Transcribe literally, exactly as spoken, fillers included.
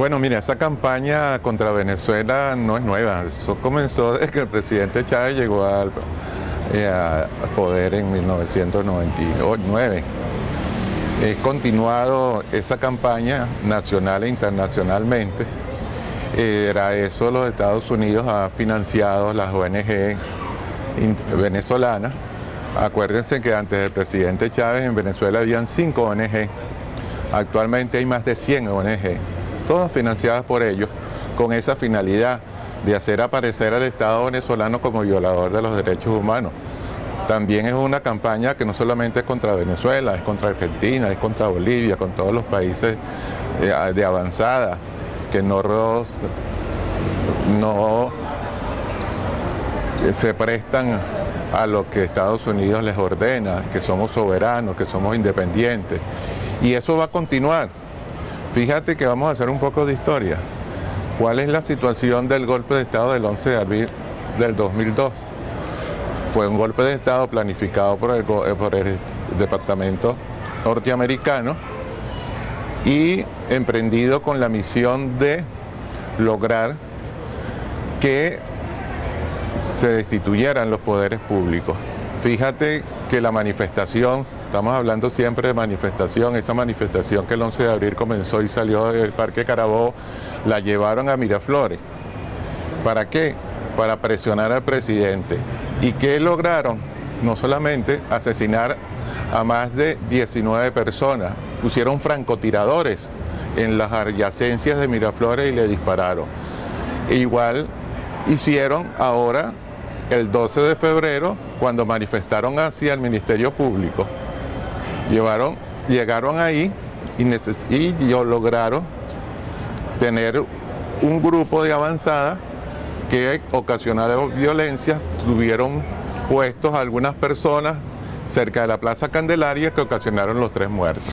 Bueno, mira, esa campaña contra Venezuela no es nueva. Eso comenzó desde que el presidente Chávez llegó al eh, al poder en mil novecientos noventa y nueve. Es continuado esa campaña nacional e internacionalmente. Eh, Era eso, los Estados Unidos ha financiado las O N G venezolanas. Acuérdense que antes del presidente Chávez en Venezuela habían cinco O N G. Actualmente hay más de cien O N G, todas financiadas por ellos, con esa finalidad de hacer aparecer al Estado venezolano como violador de los derechos humanos. También es una campaña que no solamente es contra Venezuela, es contra Argentina, es contra Bolivia, con todos los países de avanzada, que no, no se prestan a lo que Estados Unidos les ordena, que somos soberanos, que somos independientes. Y eso va a continuar. Fíjate que vamos a hacer un poco de historia. ¿Cuál es la situación del golpe de Estado del once de abril del dos mil dos? Fue un golpe de Estado planificado por el, por el Departamento norteamericano y emprendido con la misión de lograr que se destituyeran los poderes públicos. Fíjate que la manifestación, estamos hablando siempre de manifestación, esa manifestación que el once de abril comenzó y salió del Parque Carabobo, la llevaron a Miraflores. ¿Para qué? Para presionar al presidente. ¿Y qué lograron? No solamente asesinar a más de diecinueve personas, pusieron francotiradores en las adyacencias de Miraflores y le dispararon. E igual hicieron ahora el doce de febrero cuando manifestaron hacia el Ministerio Público. Llevaron, llegaron ahí y, neces y lograron tener un grupo de avanzada que ocasionaron violencia, tuvieron puestos a algunas personas cerca de la Plaza Candelaria que ocasionaron los tres muertos.